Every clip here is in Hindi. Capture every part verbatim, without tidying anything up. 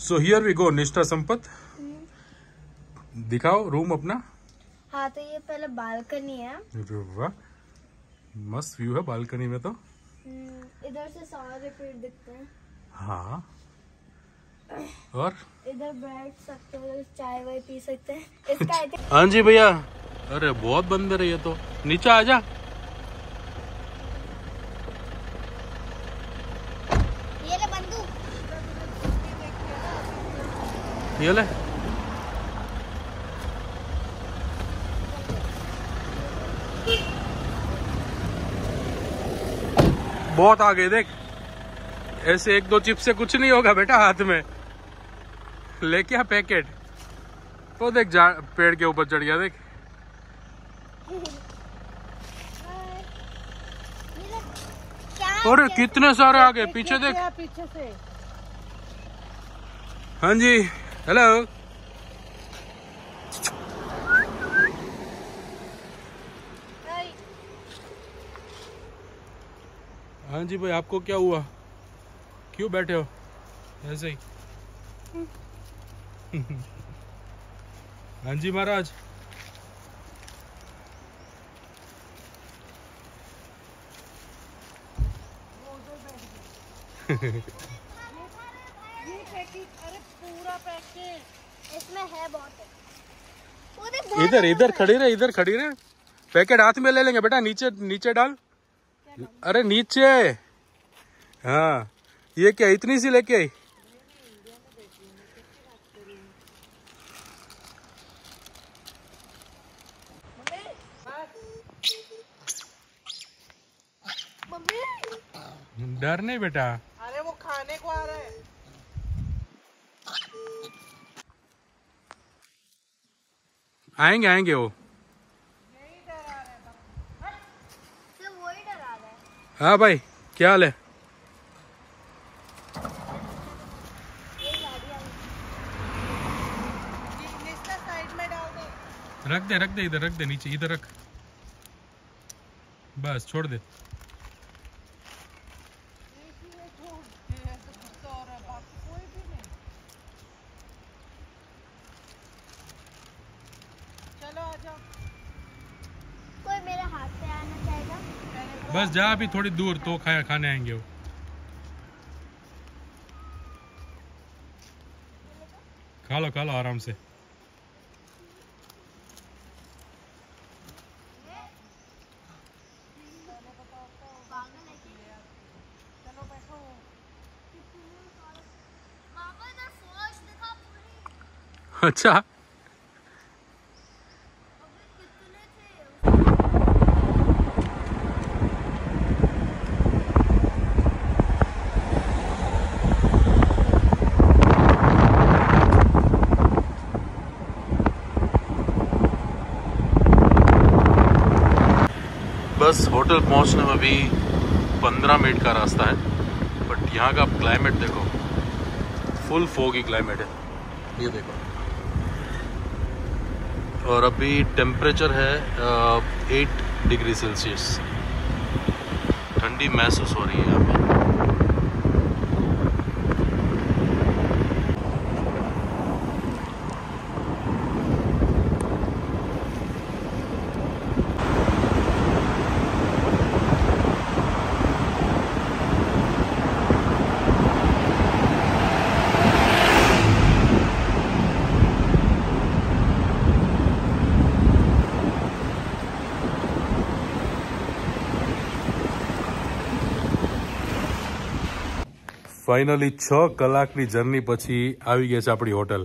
So here we go Nishtha Sampat. दिखाओ रूम अपना। हाँ तो ये पहले बालकनी है। वाह मस्त व्यू है बालकनी में तो। इधर से सारे पेड़ दिखते हैं। हाँ और इधर बैठ सकते हो, चाय वाय पी सकते हैं इसका। हाँ जी भैया। अरे बहुत बंदर है ये तो। नीचे आ जा। ये ले बंदूक। ये ले। बहुत आगे देख। ऐसे एक दो चिप से कुछ नहीं होगा बेटा। हाथ में लेके आ पैकेट। तो देख जा पेड़ के ऊपर चढ़ गया देख। अरे कितने सारे आगे पीछे देख। पीछे से। हाँ जी हेलो। हाँ जी भाई आपको क्या हुआ? क्यों बैठे हो ऐसे ही? हाँ जी महाराज। ये पैकेट, अरे पूरा पैकेट इसमें है बहुत। इधर इधर खड़ी रहे इधर खड़ी रहे। पैकेट हाथ में ले लेंगे बेटा। नीचे नीचे डाल। अरे नीचे। हाँ ये क्या इतनी सी लेके आई? डर नहीं बेटा। अरे वो खाने को आ रहा है। आएंगे आएंगे वो। यही डरा रहा है। सिर्फ वही डरा रहा है। हाँ भाई क्या हाल है? साइड में डाल दे। रख दे रख दे इधर रख दे नीचे इधर रख। बस छोड़ दे। चलो आ जाओ। कोई मेरे हाथ पे आना चाहेगा? बस जा अभी थोड़ी दूर तो खाया खाने आएंगे वो। खा लो खा लो आराम से। अच्छा बस होटल पहुंचने में भी पंद्रह मिनट का रास्ता है। बट यहाँ का क्लाइमेट देखो फुल फोगी क्लाइमेट है। ये देखो और अभी टेम्परेचर है एट डिग्री सेल्सियस। ठंडी महसूस हो रही है यहाँ पे। ફાઇનલી છ કલાકની જર્ની પછી આવી ગયા છે આપણી hotel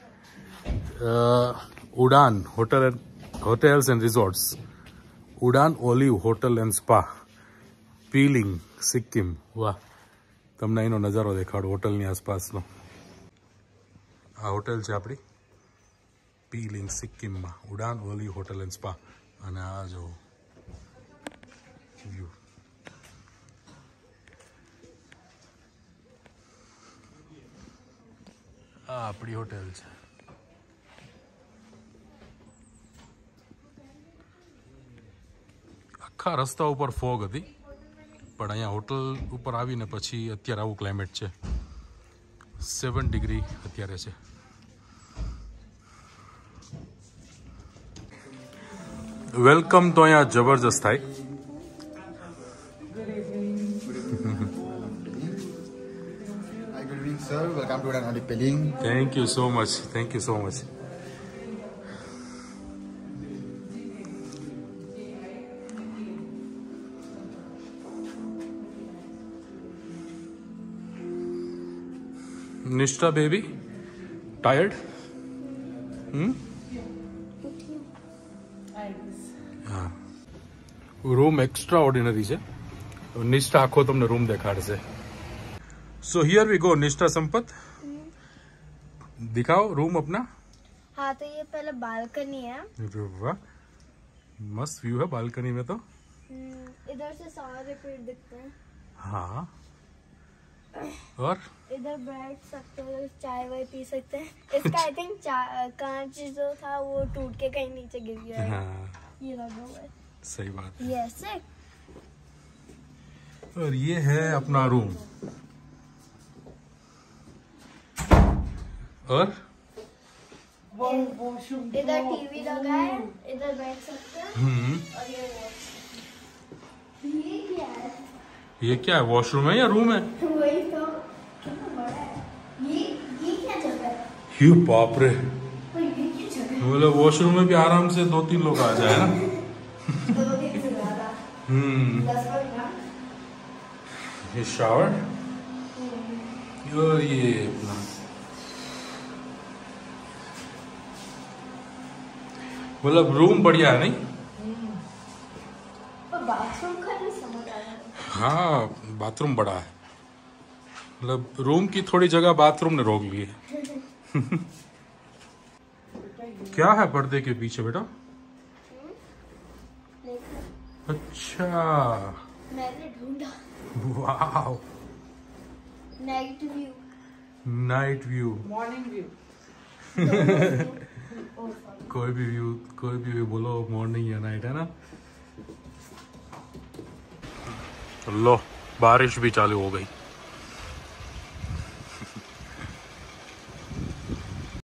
Udan hotel hotels and resorts Udan olive hotel and spa Pelling Sikkim. વાહ તમને અહીંનો નજારો દેખાડો હોટલની આસપાસનો। આ હોટેલ છે આપણી પીલિંગ સિક્કિમમાં ઉડાન ઓલિવ હોટલ એન્ડ સ્પા। અને આ જો વ્યૂ આ આપણી હોટેલ છે। આખા રસ્તા ઉપર ફોગ હતી પણ અહીંયા હોટલ ઉપર આવીને પછી અત્યારે આવું ક્લાઇમેટ છે। સેવન ડિગ્રી અત્યારે છે. વેલકમ તો અહીંયા જબરજસ્ત થાય. Hi, good evening, sir. Welcome to Udan Olympic Peeling. Thank you so much, thank you so much. Nishtha baby tired? હમ હા. રૂમ એક્સ્ટ્રા ઓર્ડિનરી છે. નિષ્ઠા આખો તમને રૂમ દેખાડશે. So here we go. Nishtha Sampat दिखाओ रूम अपना. हाँ तो ये पहले बालकनी है. अरे वाह, मस्त व्यू है बालकनी में तो. इधर से सारे पेड़ दिखते हैं. हाँ, और इधर बैठ सकते हो, चाय वाय पी सकते हैं. इसका आई थिंक कांच जो था वो टूट के कहीं नीचे गिर गया है. हाँ ये लगा हुआ है. सही बात. ये ऐसे. और ये है अपना रूम. और इधर टीवी लगा है, इधर बैठ सकते हैं. हम्म और ये वॉश. ये क्या है? ये क्या है? वॉशरूम है या रूम है? वही तो. कितना बड़ा है ये. ये क्या जगह है? यू बाप रे. पर ये क्या जगह है? मतलब वॉशरूम में भी आराम से दो तीन लोग आ जाए ना. दो दिन से ज्यादा. हम्म दस मिनट ना. ये शावर. और ये अपना मतलब रूम बढ़िया है नहीं? पर बाथरूम का नहीं समझ आ रहा. हाँ, बाथरूम बड़ा है. मतलब रूम की थोड़ी जगह बाथरूम ने रोक ली है. क्या है पर्दे के पीछे बेटा? देखो अच्छा, मैंने ढूंढा. वाह. Night view. Night view. Morning view. कोई भी व्यू, कोई भी व्यू बोलो, मॉर्निंग या नाइट है ना. लो, बारिश भी चालू हो गई.